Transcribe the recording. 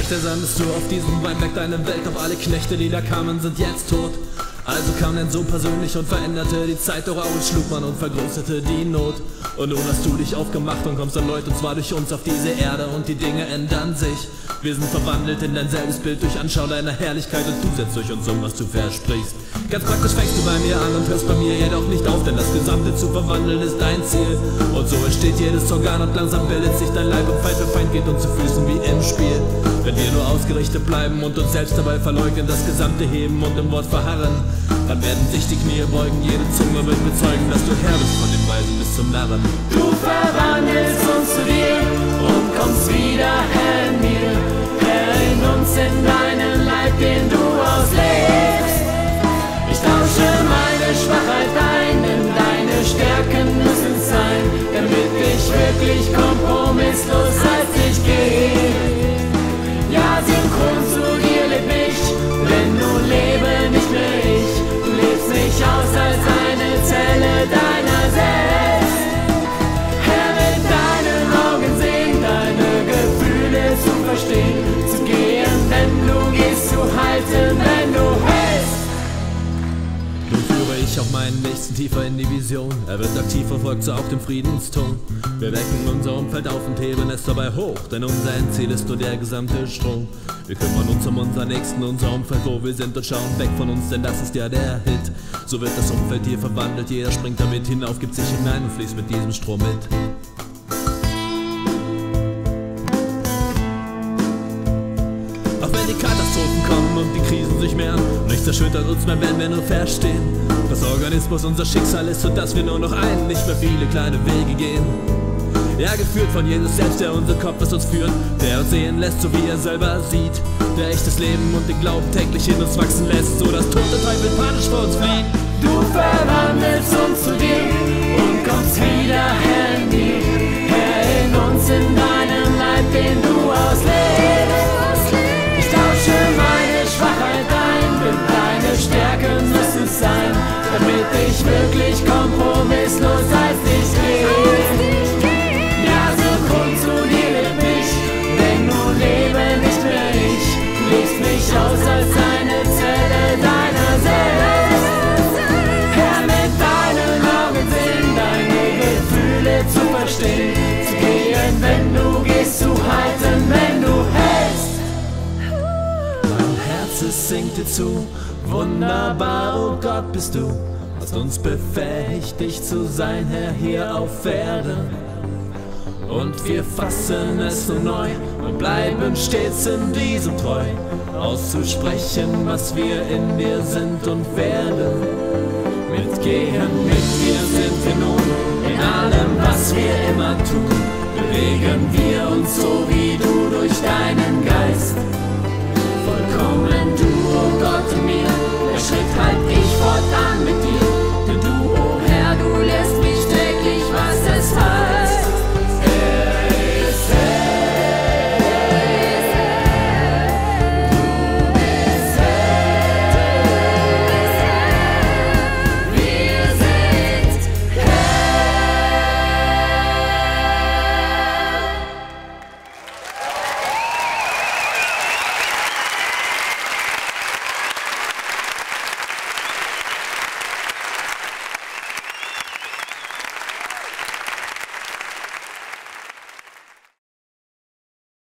Wächter sammelst du auf diesem Weinberg deine Welt, doch alle Knechte, die da kamen, sind jetzt tot. Also kam dein Sohn persönlich und veränderte die Zeit, doch auch uns schlug man und vergrößerte die Not. Und nun hast du dich aufgemacht und kommst erneut, und zwar durch uns auf diese Erde, und die Dinge ändern sich. Wir sind verwandelt in dein selbes Bild durch Anschauen deiner Herrlichkeit, und du setzt durch uns um, was du versprichst. Ganz praktisch fängst du bei mir an und hörst bei mir jedoch nicht auf, denn das Gesamte zu verwandeln ist dein Ziel. Und so entsteht jedes Organ und langsam bildet sich dein Leib, und Feind für Feind geht uns zu Füßen wie im Spiel. Wenn wir nur ausgerichtet bleiben und uns selbst dabei verleugnen, das Gesamte heben und im Wort verharren, dann werden sich die Knie beugen, jede Zunge wird bezeugen, dass du Herr bist von den Weisen bis zum Narren. Du verwandelst uns zu dir und kommst wieder her in mir, Herr in uns, in deinen Leib, den du auslebst. Ich tausche meine Schwachheit ein, denn deine Stärken müssen sein, damit ich wirklich kompromisslos als ich gehe. Ja, synchron zu dir leb ich, denn nun lebe nicht mehr ich. Du lebst mich aus als eine Zelle deiner selbst. Herr, mit deinen Augen sehen, deine Gefühle zu verstehen, zu gehen, wenn du gehst, zu halten, wenn du hältst. Nun führe ich auch meinen Nächsten tiefer in die Vision. Er wird aktiv, verfolgt so auch den Friedenston. Wir wecken unser Umfeld auf und heben es dabei hoch, denn unser Endziel ist nur der gesamte Strom. Wir kümmern uns um unseren Nächsten, unser Umfeld, wo wir sind, und schauen weg von uns, denn das ist ja der Hit. So wird das Umfeld hier verwandelt, jeder springt damit hinauf, gibt sich hinein und fließt mit diesem Strom mit. Auch wenn die Katastrophen kommen und die Krisen sich mehren, nichts erschüttert uns mehr, wenn wir nur verstehen, dass Organismus unser Schicksal ist und dass wir nur noch einen, nicht mehr viele kleine Wege gehen. Ja, geführt von Jesus selbst, der unser Kopf ist, uns führt, der uns sehen lässt, so wie er selber sieht, der echtes Leben und den Glauben täglich in uns wachsen lässt, so dass tote Teufel panisch vor uns fliehen. Du verwandelst uns zu dir und kommst wieder her in dir, Herr in uns, in deinem Leib, den du auslebst. Ich tausche meine Schwachheit ein, denn deine Stärken müssen es sein, damit ich wirklich kompromisslos als dich gehe. Ja, synchron zu dir leb ich, denn nun lebe nicht mehr ich. Du lebst mich aus als eine Zelle deiner selbst. Herr, mit deinen Augen sehen, deine Gefühle zu verstehen, zu gehen, wenn du gehst, zu halten, wenn du hältst. Mein Herz, es singt dir zu, wunderbar, oh Gott bist du, hast uns befähigt, dich zu sein, Herr, hier auf Erden. Und wir fassen es nur neu und bleiben stets in diesem treu, auszusprechen, was wir in dir sind und werden. Mitgehen mit dir sind wir nun, in allem, was wir immer tun, bewegen wir uns so wie du durch deinen Geist.